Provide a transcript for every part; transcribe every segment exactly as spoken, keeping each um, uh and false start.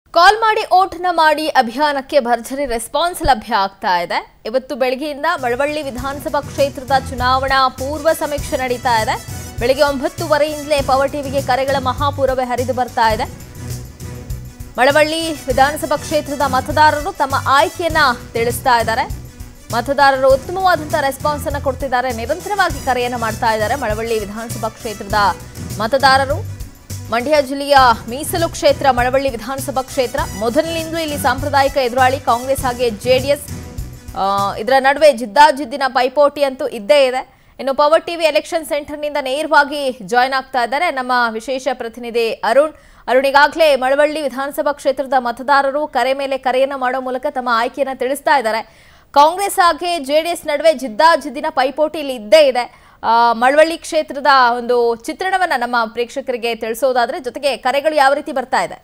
ಕಾಲ್ ಮಾಡಿ ಓಟ್ನ ಮಾಡಿ ಅಭಿಯಾನಕ್ಕೆ ಭರ್ಜರಿ ರೆಸ್ಪಾನ್ಸ್ ಲಭ್ಯ ಆಗ್ತಾ ಇದೆ. ಇವತ್ತು ಬೆಳಗ್ಗೆಯಿಂದ ಮಳವಳ್ಳಿ ವಿಧಾನಸಭಾ ಕ್ಷೇತ್ರದ ಚುನಾವಣಾ ಪೂರ್ವ ಸಮೀಕ್ಷೆ ನಡೀತಾ ಇದೆ. ಬೆಳಗ್ಗೆ ಒಂಬತ್ತುವರೆಯಿಂದಲೇ ಪವರ್ ಟಿವಿಗೆ ಕರೆಗಳ ಮಹಾಪೂರವೇ ಹರಿದು ಬರ್ತಾ ಇದೆ. ಮಳವಳ್ಳಿ ವಿಧಾನಸಭಾ ಕ್ಷೇತ್ರದ ಮತದಾರರು ತಮ್ಮ ಆಯ್ಕೆಯನ್ನ ತಿಳಿಸ್ತಾ ಇದ್ದಾರೆ. ಮತದಾರರು ಉತ್ತಮವಾದಂತಹ ರೆಸ್ಪಾನ್ಸ್ ಅನ್ನು ಕೊಡ್ತಿದ್ದಾರೆ. ನಿರಂತರವಾಗಿ ಕರೆಯನ್ನ ಮಾಡ್ತಾ ಇದ್ದಾರೆ. ಮಳವಳ್ಳಿ ವಿಧಾನಸಭಾ ಕ್ಷೇತ್ರದ ಮತದಾರರು ಮಂಡ್ಯ ಜಿಲ್ಲೆಯ ಮೀಸಲು ಕ್ಷೇತ್ರ ಮಳವಳ್ಳಿ ವಿಧಾನಸಭಾ ಕ್ಷೇತ್ರ. ಮೊದಲಿನಿಂದಲೂ ಇಲ್ಲಿ ಸಾಂಪ್ರದಾಯಿಕ ಎದುರಾಳಿ ಕಾಂಗ್ರೆಸ್ ಹಾಗೆ ಜೆಡಿಎಸ್ ಇದರ ನಡುವೆ ಜಿದ್ದಾಜಿದ್ದಿನ ಪೈಪೋಟಿ ಅಂತೂ ಇದ್ದೇ ಇದೆ. ಇನ್ನು ಪವರ್ ಟಿವಿ ಎಲೆಕ್ಷನ್ ಸೆಂಟರ್ನಿಂದ ನೇರವಾಗಿ ಜಾಯ್ನ್ ಆಗ್ತಾ ಇದ್ದಾರೆ ನಮ್ಮ ವಿಶೇಷ ಪ್ರತಿನಿಧಿ ಅರುಣ್. ಅರುಣ್, ಈಗಾಗಲೇ ಮಳವಳ್ಳಿ ವಿಧಾನಸಭಾ ಕ್ಷೇತ್ರದ ಮತದಾರರು ಕರೆ ಮೇಲೆ ಕರೆಯನ್ನ ಮಾಡೋ ಮೂಲಕ ತಮ್ಮ ಆಯ್ಕೆಯನ್ನ ತಿಳಿಸ್ತಾ ಇದ್ದಾರೆ. ಕಾಂಗ್ರೆಸ್ ಹಾಗೆ ಜೆಡಿಎಸ್ ನಡುವೆ ಜಿದ್ದಾಜಿದ್ದಿನ ಪೈಪೋಟಿ ಇಲ್ಲಿ ಇದ್ದೇ ಇದೆ. ಮಳವಳ್ಳಿ ಕ್ಷೇತ್ರದ ಒಂದು ಚಿತ್ರಣವನ್ನ ನಮ್ಮ ಪ್ರೇಕ್ಷಕರಿಗೆ ತಿಳಿಸೋದಾದ್ರೆ, ಜೊತೆಗೆ ಕರೆಗಳು ಯಾವ ರೀತಿ ಬರ್ತಾ ಇದೆ?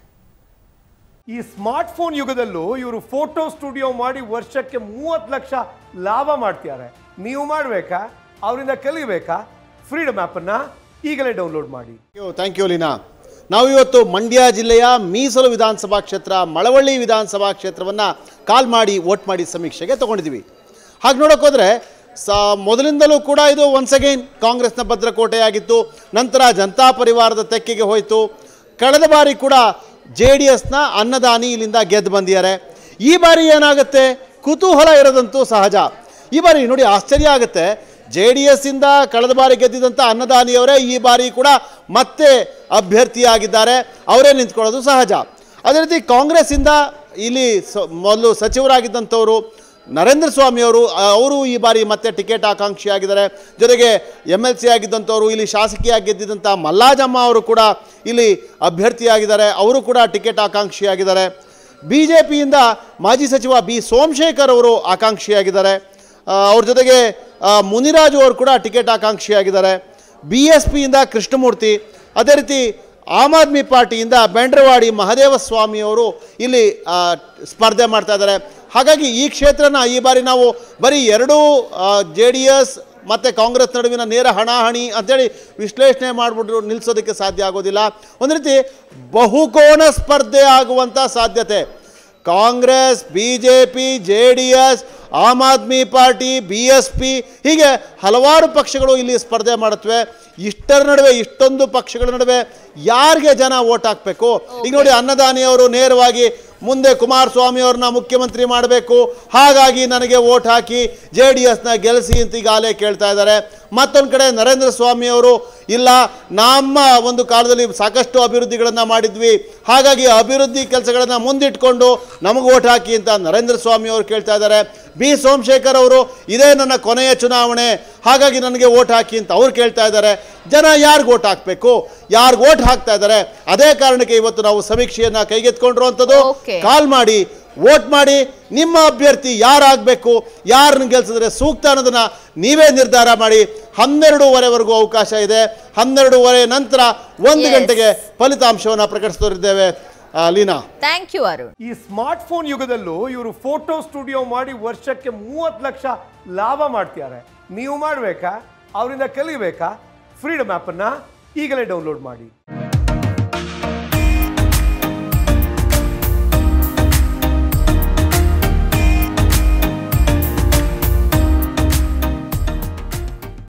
ಈ ಸ್ಮಾರ್ಟ್ ಫೋನ್ ಯುಗದಲ್ಲೂ ಇವರು ಫೋಟೋ ಸ್ಟುಡಿಯೋ ಮಾಡಿ ವರ್ಷಕ್ಕೆ ಮೂವತ್ತು ಲಕ್ಷ ಲಾಭ ಮಾಡ್ತಿದ್ದಾರೆ. ನೀವು ಮಾಡಬೇಕಾ? ಅವರಿಂದ ಕಲಿಬೇಕಾ? ಫ್ರೀಡಮ್ ಆಪ್ ಅನ್ನ ಈಗಲೇ ಡೌನ್ಲೋಡ್ ಮಾಡಿ. Thank you Leena. ನಾವು ಇವತ್ತು ಮಂಡ್ಯ ಜಿಲ್ಲೆಯ ಮೀಸಲು ವಿಧಾನಸಭಾ ಕ್ಷೇತ್ರ ಮಳವಳ್ಳಿ ವಿಧಾನಸಭಾ ಕ್ಷೇತ್ರವನ್ನು ಕಾಲ್ ಮಾಡಿ ವೋಟ್ ಮಾಡಿ ಸಮೀಕ್ಷೆಗೆ ತಗೊಂಡಿದ್ದೀವಿ. ಹಾಗೆ ನೋಡೋಕ್ಕೋದ್ರೆ ಸ ಮೊದಲಿಂದಲೂ ಕೂಡ ಇದು ಒನ್ಸ್ ಅಗೈನ್ ಕಾಂಗ್ರೆಸ್ನ ಭದ್ರಕೋಟೆಯಾಗಿತ್ತು. ನಂತರ ಜನತಾ ಪರಿವಾರದ ತೆಕ್ಕೆಗೆ ಹೋಯಿತು. ಕಳೆದ ಬಾರಿ ಕೂಡ ಜೆ ಡಿ ಎಸ್ನ ಅನ್ನದಾನಿ ಇಲ್ಲಿಂದ ಗೆದ್ದು ಬಂದಿದ್ದಾರೆ. ಈ ಬಾರಿ ಏನಾಗುತ್ತೆ? ಕುತೂಹಲ ಇರೋದಂತೂ ಸಹಜ. ಈ ಬಾರಿ ನೋಡಿ ಆಶ್ಚರ್ಯ ಆಗುತ್ತೆ. ಜೆ ಡಿ ಎಸ್ಸಿಂದ ಕಳೆದ ಬಾರಿ ಗೆದ್ದಿದ್ದಂಥ ಅನ್ನದಾನಿಯವರೇ ಈ ಬಾರಿ ಕೂಡ ಮತ್ತೆ ಅಭ್ಯರ್ಥಿಯಾಗಿದ್ದಾರೆ. ಅವರೇ ನಿಂತ್ಕೊಳ್ಳೋದು ಸಹಜ. ಅದೇ ರೀತಿ ಕಾಂಗ್ರೆಸ್ಸಿಂದ ಇಲ್ಲಿ ಸ ಮೊದಲು ಸಚಿವರಾಗಿದ್ದಂಥವರು ನರೇಂದ್ರ ಸ್ವಾಮಿ ಅವರು ಅವರು ಈ ಬಾರಿ ಮತ್ತೆ ಟಿಕೆಟ್ ಆಕಾಂಕ್ಷಿಯಾಗಿದ್ದಾರೆ. ಜೊತೆಗೆ ಎಮ್ ಎಲ್ ಸಿ ಆಗಿದ್ದಂಥವರು ಇಲ್ಲಿ ಶಾಸಕಿಯಾಗಿ ಗೆದ್ದಿದ್ದಂಥ ಮಲ್ಲಾಜಮ್ಮ ಅವರು ಕೂಡ ಇಲ್ಲಿ ಅಭ್ಯರ್ಥಿಯಾಗಿದ್ದಾರೆ. ಅವರು ಕೂಡ ಟಿಕೆಟ್ ಆಕಾಂಕ್ಷಿಯಾಗಿದ್ದಾರೆ. ಬಿ ಜೆ ಪಿಯಿಂದ ಮಾಜಿ ಸಚಿವ ಬಿ ಸೋಮಶೇಖರ್ ಅವರು ಆಕಾಂಕ್ಷಿಯಾಗಿದ್ದಾರೆ. ಅವ್ರ ಜೊತೆಗೆ ಮುನಿರಾಜು ಅವರು ಕೂಡ ಟಿಕೆಟ್ ಆಕಾಂಕ್ಷಿಯಾಗಿದ್ದಾರೆ. ಬಿ ಎಸ್ ಪಿಯಿಂದ ಕೃಷ್ಣಮೂರ್ತಿ, ಅದೇ ರೀತಿ ಆಮ್ ಆದ್ಮಿ ಪಾರ್ಟಿಯಿಂದ ಬೆಂಡ್ರವಾಡಿ ಮಹದೇವ ಸ್ವಾಮಿಯವರು ಇಲ್ಲಿ ಸ್ಪರ್ಧೆ ಮಾಡ್ತಾ ಇದ್ದಾರೆ. ಹಾಗಾಗಿ ಈ ಕ್ಷೇತ್ರನ ಈ ಬಾರಿ ನಾವು ಬರೀ ಎರಡೂ ಜೆ ಡಿ ಎಸ್ ಮತ್ತು ಕಾಂಗ್ರೆಸ್ ನಡುವಿನ ನೇರ ಹಣಾಹಣಿ ಅಂಥೇಳಿ ವಿಶ್ಲೇಷಣೆ ಮಾಡಿಬಿಟ್ರು ನಿಲ್ಲಿಸೋದಕ್ಕೆ ಸಾಧ್ಯ ಆಗೋದಿಲ್ಲ. ಒಂದು ರೀತಿ ಬಹುಕೋನ ಸ್ಪರ್ಧೆ ಆಗುವಂಥ ಸಾಧ್ಯತೆ. Congress, B J P, J D S, Aam Aadmi party, B S P ಹೀಗೆ ಹಲವಾರು ಪಕ್ಷಗಳು ಇಲ್ಲಿ ಸ್ಪರ್ಧೆ ಮಾಡುತ್ತವೆ. ಇಷ್ಟರ ನಡುವೆ ಇಷ್ಟೊಂದು ಪಕ್ಷಗಳ ನಡುವೆ ಯಾರಿಗೆ ಜನ ವೋಟ್ ಹಾಕಬೇಕು? ಈಗ ನೋಡಿ, ಅನ್ನದಾನಿಯವರು ನೇರವಾಗಿ ಮುಂದೆ ಕುಮಾರಸ್ವಾಮಿ ಅವ್ರನ್ನ ಮುಖ್ಯಮಂತ್ರಿ ಮಾಡಬೇಕು, ಹಾಗಾಗಿ ನನಗೆ ವೋಟ್ ಹಾಕಿ ಜೆ ಡಿ ಎಸ್ನ ಗೆಲ್ಲಿಸಿ ಅಂತ ಈಗಾಗಲೇ ಕೇಳ್ತಾ ಇದ್ದಾರೆ. ಮತ್ತೊಂದು ಕಡೆ ನರೇಂದ್ರ ಸ್ವಾಮಿ ಅವರು ಇಲ್ಲ, ನಮ್ಮ ಒಂದು ಕಾಲದಲ್ಲಿ ಸಾಕಷ್ಟು ಅಭಿವೃದ್ಧಿಗಳನ್ನು ಮಾಡಿದ್ವಿ, ಹಾಗಾಗಿ ಅಭಿವೃದ್ಧಿ ಕೆಲಸಗಳನ್ನು ಮುಂದಿಟ್ಕೊಂಡು ನಮಗೆ ವೋಟ್ ಹಾಕಿ ಅಂತ ನರೇಂದ್ರ ಸ್ವಾಮಿ ಅವರು ಕೇಳ್ತಾ ಇದ್ದಾರೆ. ಬಿ ಸೋಮಶೇಖರ್ ಅವರು ಇದೇ ನನ್ನ ಕೊನೆಯ ಚುನಾವಣೆ, ಹಾಗಾಗಿ ನನಗೆ ವೋಟ್ ಹಾಕಿ ಅಂತ ಅವ್ರು ಕೇಳ್ತಾ ಇದ್ದಾರೆ. ಜನ ಯಾರಿಗೆ ವೋಟ್ ಹಾಕಬೇಕು, ಯಾರಿಗೆ ವೋಟ್ ಹಾಕ್ತಾ ಇದ್ದಾರೆ, ಅದೇ ಕಾರಣಕ್ಕೆ ಇವತ್ತು ನಾವು ಸಮೀಕ್ಷೆಯನ್ನು ಕೈಗೆತ್ಕೊಂಡಿರುವಂಥದ್ದು. ಕಾಲ್ ಮಾಡಿ ವೋಟ್ ಮಾಡಿ. ನಿಮ್ಮ ಅಭ್ಯರ್ಥಿ ಯಾರಾಗಬೇಕು, ಯಾರನ್ನು ಗೆಲ್ಸಿದ್ರೆ ಸೂಕ್ತ ಅನ್ನೋದನ್ನ ನೀವೇ ನಿರ್ಧಾರ ಮಾಡಿ. ಹನ್ನೆರಡೂವರೆವರೆಗೂ ಅವಕಾಶ ಇದೆ. ಹನ್ನೆರಡೂವರೆ ನಂತರ ಒಂದು ಗಂಟೆಗೆ ಫಲಿತಾಂಶವನ್ನು ಪ್ರಕಟಿಸುತ್ತಿದ್ದೇವೆ. Leena, thank you Arun. ಈ ಸ್ಮಾರ್ಟ್ ಫೋನ್ ಯುಗದಲ್ಲೂ ಇವರು ಫೋಟೋ ಸ್ಟುಡಿಯೋ ಮಾಡಿ ವರ್ಷಕ್ಕೆ ಮೂವತ್ತು ಲಕ್ಷ ಲಾಭ ಮಾಡ್ತಿದ್ದಾರೆ. ನೀವು ಮಾಡಬೇಕಾ? ಅವರಿಂದ ಕಲಿಬೇಕಾ? ಫ್ರೀಡಮ್ ಆಪ್ ಅನ್ನ ಈಗಲೇ ಡೌನ್ಲೋಡ್ ಮಾಡಿ.